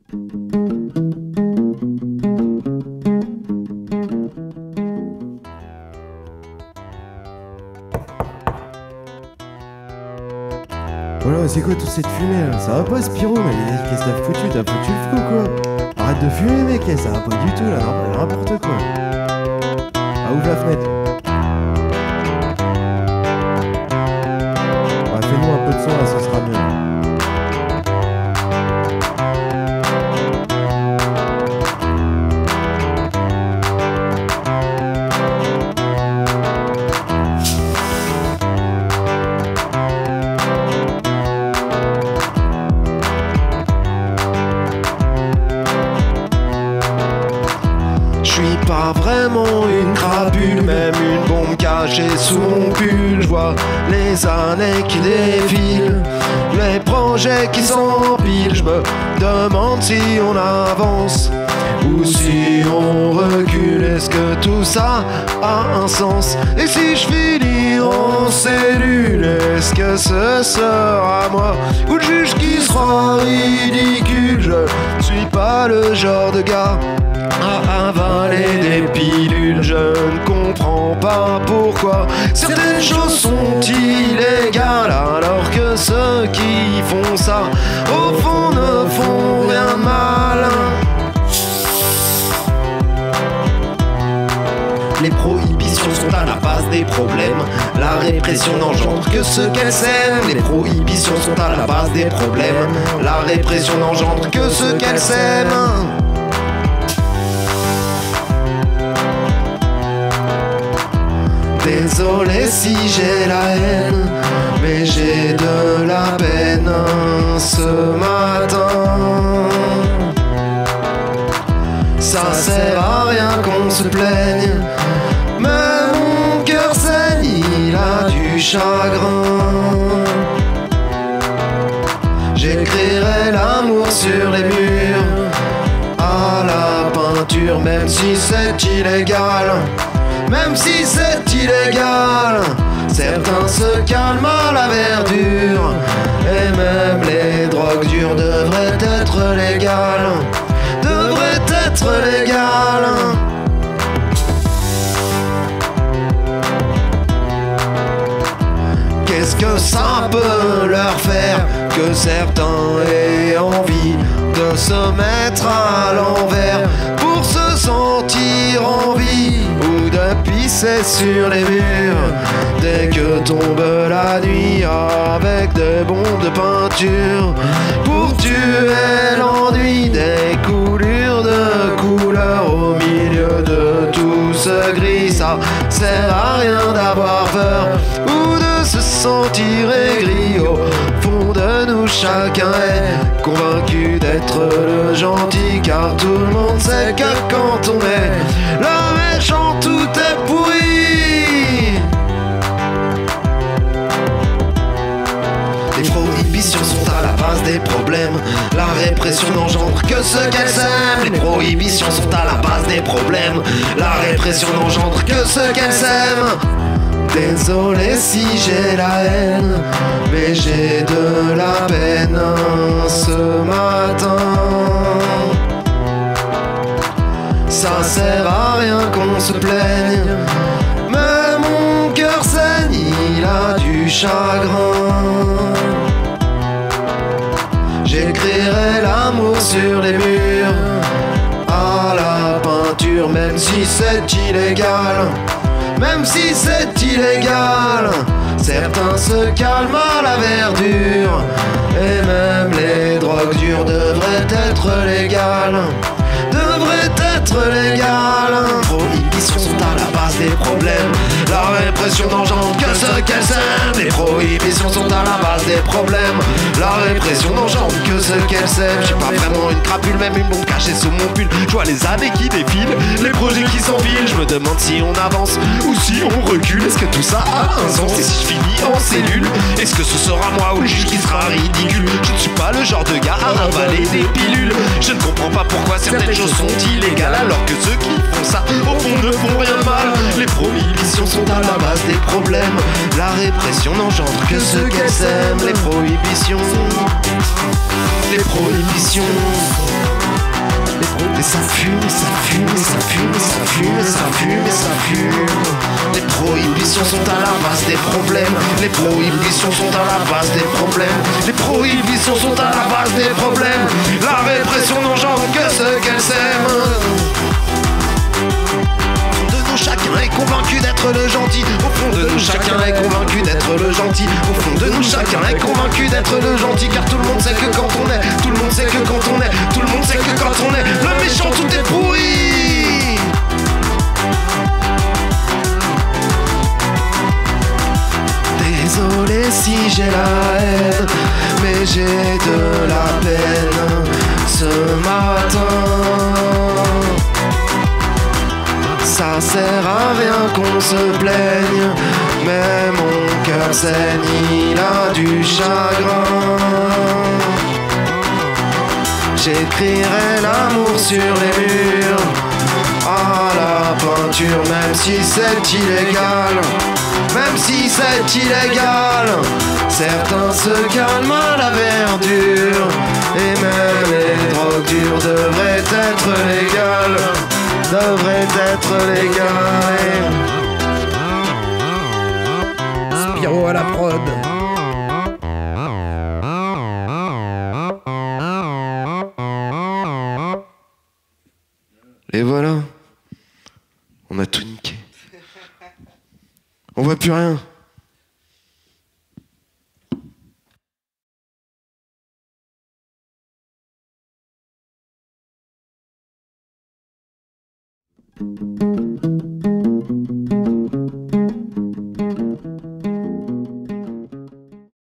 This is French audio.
Voilà, c'est quoi toute cette fumée là? Ça va pas Spiro, mais qu'est-ce que t'as foutu? T'as foutu le feu ou quoi? Arrête de fumer mec, ça va pas du tout là, n'importe quoi. Ah, ouvre la fenêtre. Ouais, fais-nous un peu de son là, ce sera mieux. Pas vraiment une crapule, même une bombe cachée sous mon pull. Je vois les années qui défilent, les projets qui s'empilent. Je me demande si on avance ou si on recule. Est-ce que tout ça a un sens? Et si je finis en cellule, est-ce que ce sera moi ou le juge qui sera ridicule? Je suis pas le genre de gars à avaler des pilules. Je ne comprends pas pourquoi certaines choses sont illégales, alors que ceux qui font ça au fond ne font rien de mal. Les prohibitions sont à la base des problèmes. La répression n'engendre que ce qu'elle sème. Les prohibitions sont à la base des problèmes. La répression n'engendre que ce qu'elle sème. Désolé si j'ai la haine, mais j'ai de la peine ce matin. Ça sert à rien qu'on se plaigne, mais mon cœur saigne, il a du chagrin. J'écrirai l'amour sur les murs, à la peinture, même si c'est illégal. Même si c'est illégal, certains se calment à la verdure. Et même les drogues dures devraient être légales. Devraient être légales. Qu'est-ce que ça peut leur faire que certains aient envie de se mettre à l'envers pour se sentir en vie, ou de pisser sur les murs dès que tombe la nuit avec des bombes de peinture pour tuer l'ennui des coulures de couleurs au milieu de tout ce gris. Ça sert à rien d'avoir peur ou de se sentir aigri. Au fond de nous, chacun est convaincu d'être le gentil, car tout le monde sait que quand on est le méchant, tout est pourri. Les prohibitions sont à la base des problèmes. La répression n'engendre que ce qu'elle sème. Les prohibitions sont à la base des problèmes. La répression n'engendre que ce qu'elle sème. Désolé si j'ai la haine, mais j'ai de la peine ce matin. Ça sert à rien qu'on se plaigne, mais mon cœur saigne, il a du chagrin. J'écrirai l'amour sur les murs, à la peinture, même si c'est illégal. Même si c'est illégal, certains se calment à la verdure. Et même les drogues dures devraient être légales. Devraient être légales. Les prohibitions sont à la base des problèmes. La répression n'engendre que ce qu'elle sème. Les prohibitions sont à la base des problèmes. La répression n'engendre que ce qu'elle sème. Je suis pas vraiment une crapule, même une bombe cachée sous mon pull. Je vois les années qui défilent, les projets qui s'enfilent. Je me demande si on avance ou si on recule. Est-ce que tout ça a un sens? Et si je finis en cellule, est-ce que ce sera moi ou le juge qui sera ridicule? Je ne suis pas le genre de gars à avaler des pilules. Je ne comprends pas pourquoi certaines choses sont illégales, alors que ceux qui font ça au fond ne font rien de mal. Les prohibitions sont à la base des problèmes. La répression n'engendre que ce qu'elle sème. Les prohibitions, les prohibitions. Et ça fume, et ça fume, et ça fume, et ça fume, et ça fume, et ça fume. Les prohibitions sont à la base des problèmes. Les prohibitions sont à la base des problèmes. Les prohibitions sont à la base des problèmes. La répression n'engendre que ce qu'elle sème. Chacun est convaincu d'être le gentil. Au fond de nous, chacun est convaincu d'être le gentil. Au fond de nous, chacun est convaincu d'être le gentil. Car tout le monde sait que quand on est, tout le monde sait que quand on est, tout le monde sait que quand on est le méchant, tout est pourri. Désolé si j'ai la haine, mais j'ai de la peine ce matin. Ça sert à rien qu'on se plaigne, mais mon cœur saigne, il a du chagrin. J'écrirai l'amour sur les murs, à la peinture, même si c'est illégal. Même si c'est illégal, certains se calment à la verdure. Et même les drogues dures devraient être légales. Devrait être légal. Spiro à la prod. Et voilà, on a tout niqué. On voit plus rien.